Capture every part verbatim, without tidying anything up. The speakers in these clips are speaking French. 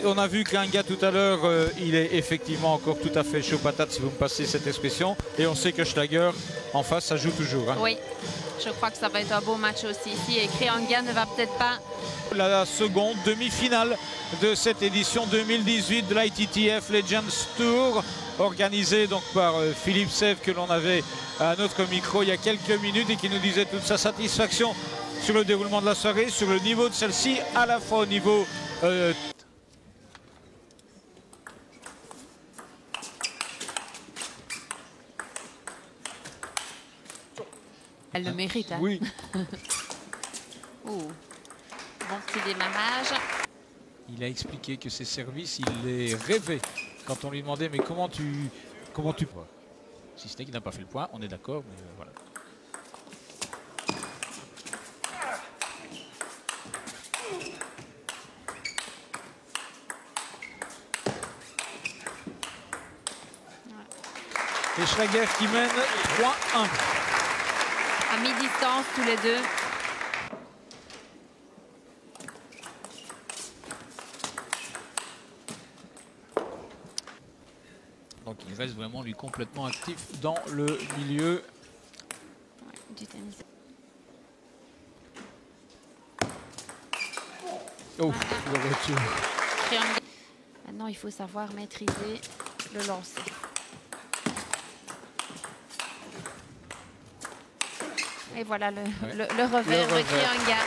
on a vu qu'un gars tout à l'heure, euh, il est effectivement encore tout à fait chaud patate, si vous me passez cette expression. Et on sait que Schlager, en face, ça joue toujours. Hein. Oui, je crois que ça va être un beau match aussi ici. Et Krianga ne va peut-être pas... La seconde demi-finale de cette édition deux mille dix-huit de l'I T T F Legends Tour, organisée donc par euh, Philippe Sèvres, que l'on avait à notre micro il y a quelques minutes et qui nous disait toute sa satisfaction sur le déroulement de la soirée, sur le niveau de celle-ci, à la fois au niveau... Euh... Elle le mérite. Hein. Oui. Ouh. Bon petit démarrage. Il a expliqué que ses services, il les rêvait quand on lui demandait mais comment tu comment tu vois. Si ce n'est qu'il n'a pas fait le point, on est d'accord, mais euh, voilà. Et Schlager qui mène trois un. À mi-distance tous les deux. Donc il reste vraiment lui complètement actif dans le milieu. Ouais, du tennis. Oh, le retour. Maintenant, il faut savoir maîtriser le lancer. Et voilà le, ouais. le, le revers le de Krianga,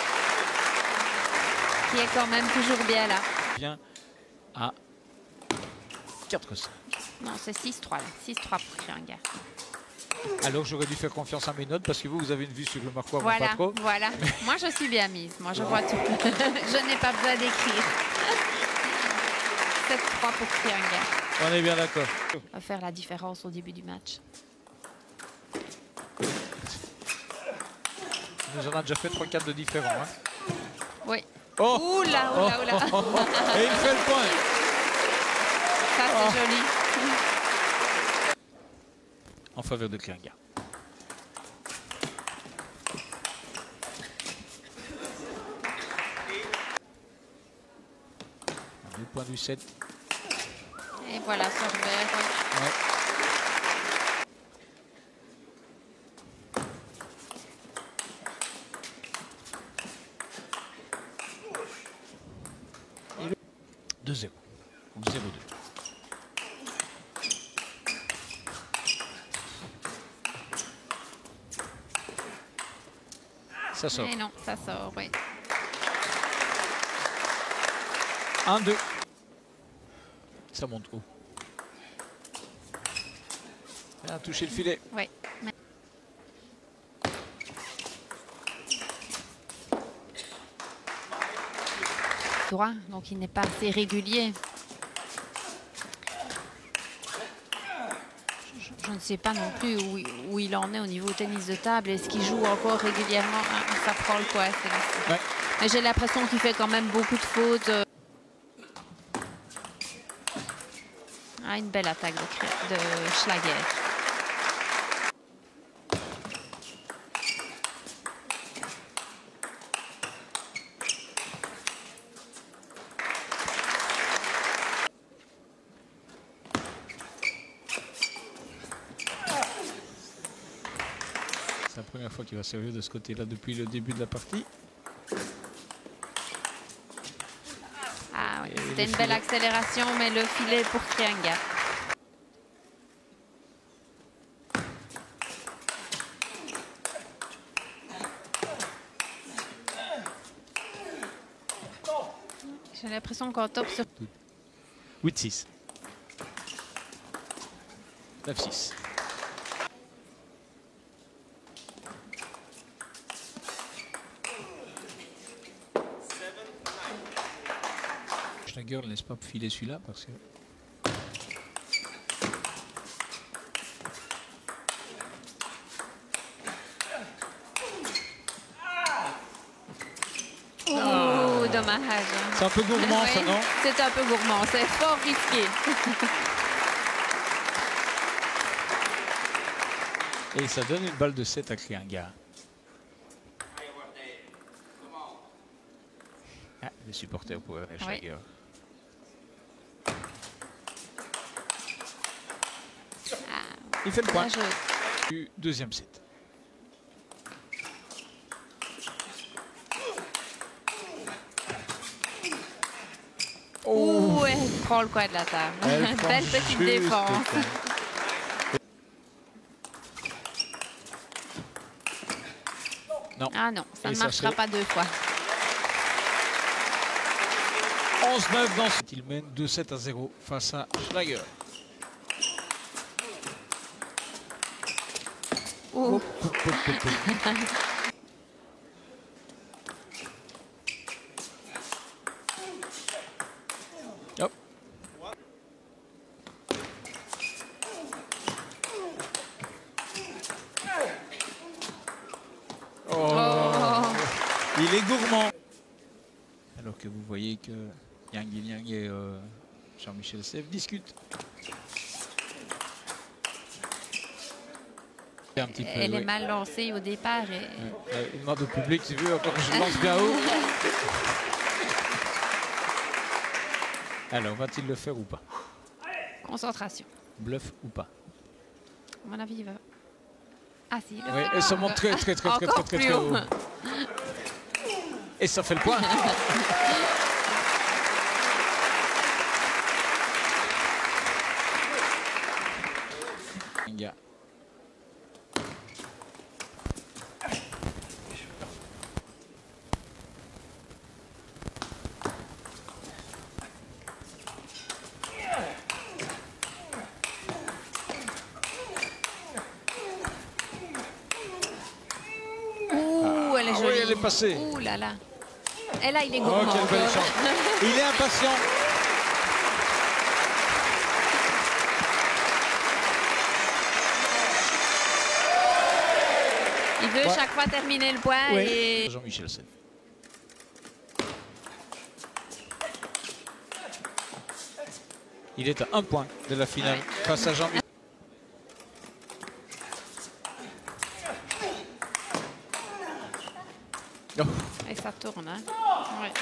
qui est quand même toujours bien là. Bien à quatre cinq. Non, c'est six trois là. six trois pour Krianga. Alors j'aurais dû faire confiance à mes notes parce que vous, vous avez une vue sur le marquois, voilà, pas trop. Voilà, moi je suis bien mise. Moi je vois tout. Je n'ai pas besoin d'écrire. sept trois pour Krianga. On est bien d'accord. On va faire la différence au début du match. Il nous en a déjà fait trois quatre de différents. Hein. Oui. Oh, oula, oula, oula. Oh, oh, oh. Et il fait le point. Ça, c'est oh. joli. En faveur de Krianga. Le point du sept. Et voilà, son revers. Ouais. deux zéro. Ou zéro deux. Ça sort. Et non, ça sort, oui. un deux. Ça monte haut. Elle a touché le filet. Oui. Droit, donc il n'est pas assez régulier. Je, je ne sais pas non plus où, où il en est au niveau tennis de table. Est-ce qu'il joue encore régulièrement? Ah, ça prend le quoi, ouais. Mais j'ai l'impression qu'il fait quand même beaucoup de fautes. Ah, une belle attaque de, de Schlager. C'est la première fois qu'il va servir de ce côté-là depuis le début de la partie. Ah oui, c'était une belle accélération, mais le filet pour Krianga. J'ai l'impression qu'on top sur... huit six. neuf six. Schlager ne laisse pas filer celui-là parce que... Oh, dommage. C'est un peu gourmand, oui, ça, non? C'est un peu gourmand, c'est fort risqué. Et ça donne une balle de sept à Krianga. Ah, les supporters pour Schlager. Il fait le point Bien joué. du deuxième set. Oh, Ouh, elle prend le coin de la table. Belle petite défense. Non. Ah non, ça Et ne ça marchera fait... pas deux fois. onze neuf dans ce... Il mène deux sept à zéro face à Schlager. Oh. Hop. Oh. Oh. Il est gourmand. Alors que vous voyez que Yang Guiliang et euh, Jean-Michel Sèvres discutent. Un petit peu, Elle oui. est mal lancée au départ. Et... Euh, il demande au public, tu veux encore que je lance bien haut. Alors, va-t-il le faire ou pas? Concentration. Bluff ou pas? À mon avis, il va... Ah si, il le Oui, fait. et ça monte très très très très Encore très très, plus très haut. haut. Et ça fait le point. Nga. Ouh, elle est Ah jolie. oui, elle est passée. Ouh là là. Et là, il est Oh, gourmand. quelle belle encore. chance. Il est impatient. Il veut Ouais. chaque fois terminer le point. Oui. Et... Jean-Michel Sèvres. Il est à un point de la finale Ouais. face à Jean-Michel. Oh. Et ça tourne, hein? Ouais.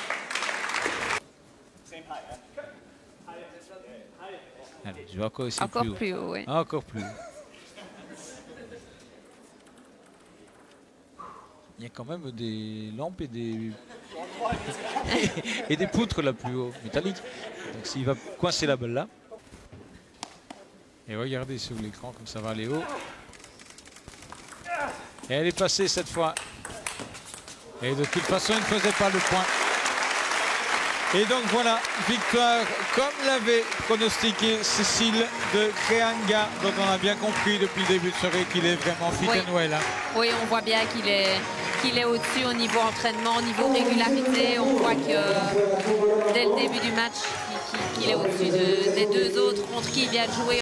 Allez, je vais encore aussi Encore plus haut. plus haut, oui. Encore plus haut. Il y a quand même des lampes et des et des poutres là plus haut, métalliques. Donc s'il va coincer la balle là. Et regardez sur l'écran comme ça va aller haut. Et elle est passée cette fois. Et de toute façon, il ne faisait pas le point. Et donc voilà, victoire comme l'avait pronostiqué Cécile de Creanga, dont on a bien compris depuis le début de soirée qu'il est vraiment fit Oui. and well. Hein. Oui, on voit bien qu'il est, qu'il est au-dessus au niveau entraînement, au niveau régularité. On voit que euh, dès le début du match, qu'il qu'il est au-dessus de, des deux autres contre qui il vient de jouer.